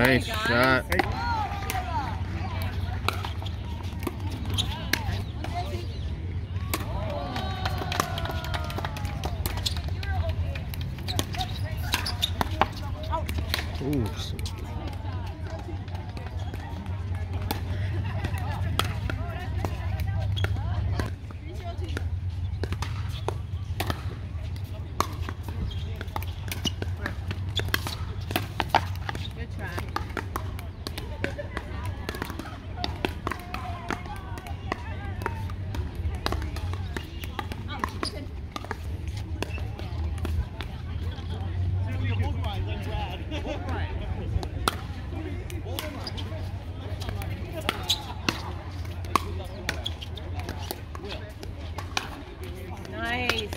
Nice shot. Ooh. Good try. Nice.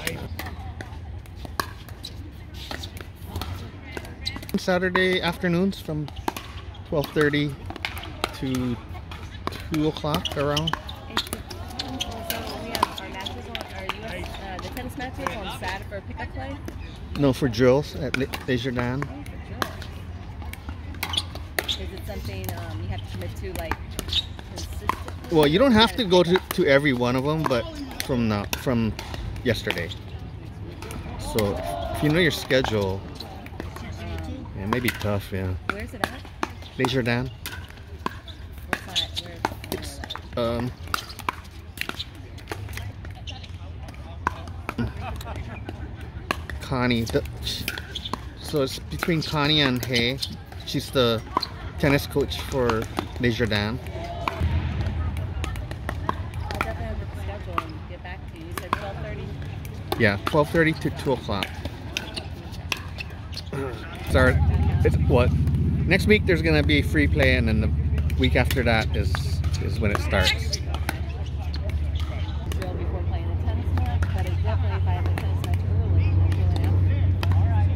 Saturday afternoons from 12:30 to 2 o'clock around. So we have our matches on our US, the tennis matches on Saturday for pickup play. No, for drills at Leisure Dan. Oh, for sure. Is it something you have to commit to, like, consistently? Well, you don't have to go to every one of them, but from yesterday. So if you know your schedule, yeah, it may be tough. Yeah. Where's it at? Leisure Dan. What's that? Where is it? It's Connie. So it's between Connie and Hay. She's the tennis coach for Leisure Dan. I'll definitely have to schedule and get back to you. You said 12:30? Yeah, 12:30 to 2 o'clock. Sorry, it's what? Next week there's gonna be free play, and then the week after that is when it starts. Drill before playing the tennis match, but it's definitely if I have the tennis match early, I'm drilling after. All right.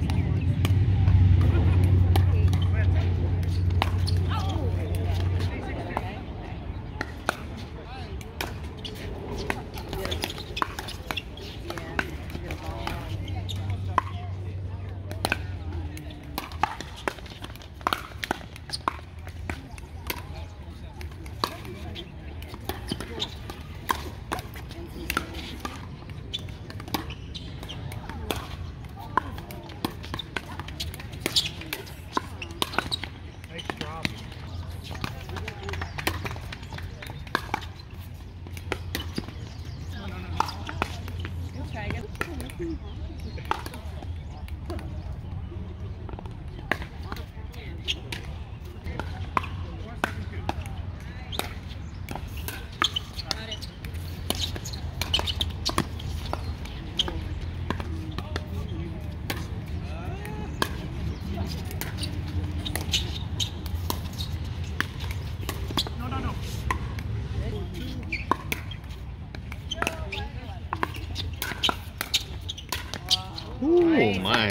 Ooh, my.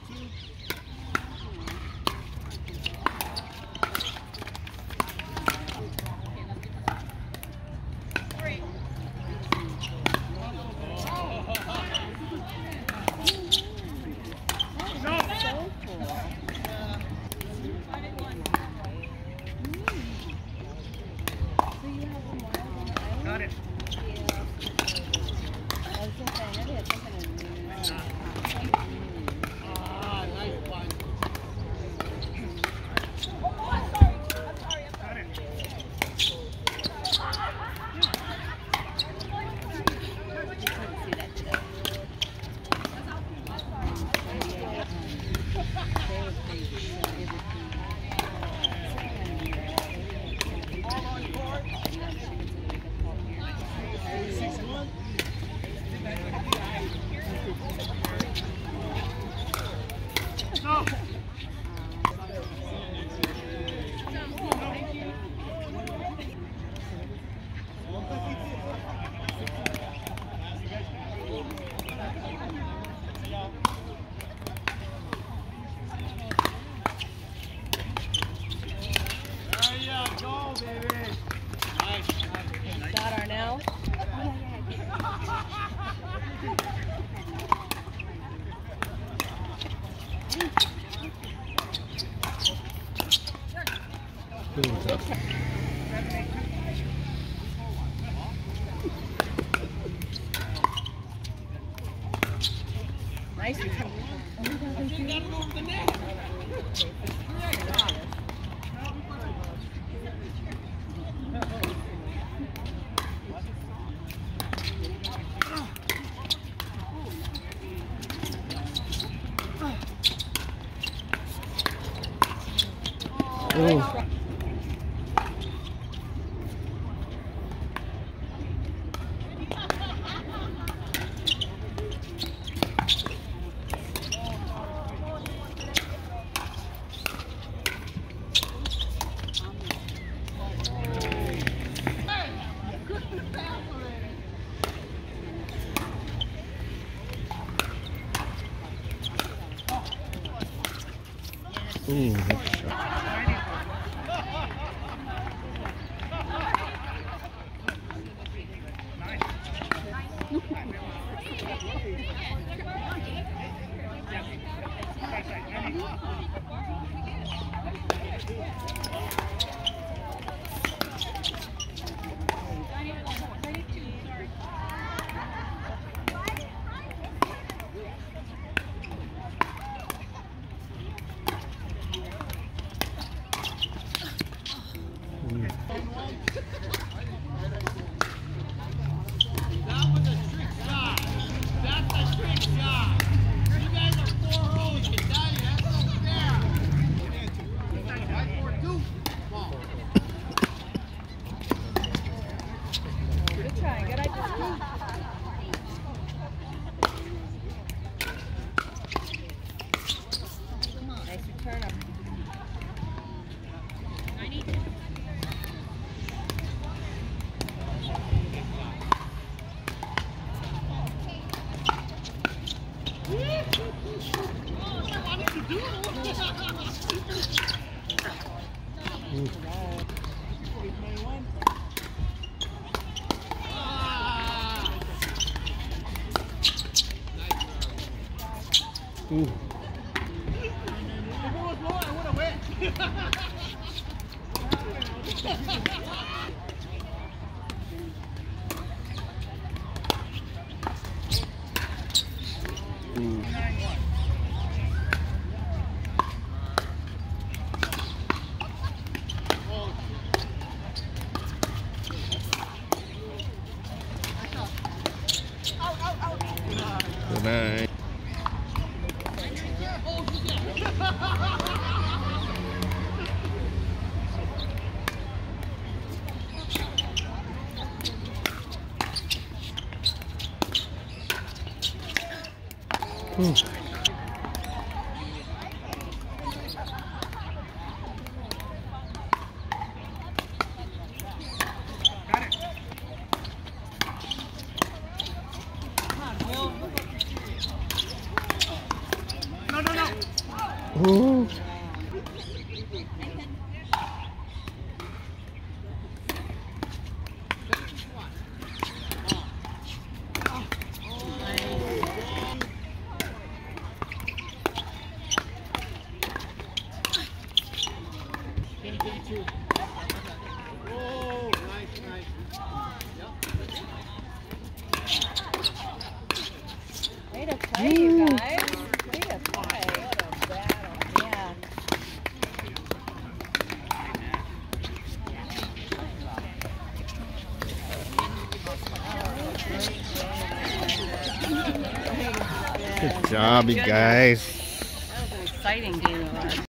Got it. I was thinking, I know they had something in Nice return. Oh. Ooh, good shot. Good try. Good idea. Nice return up. Ooh. Ooh. Good night. Ooh. Ooh. Way to play, you guys. Way to play. What a battle. Yeah. Good job, you guys. That was an exciting game.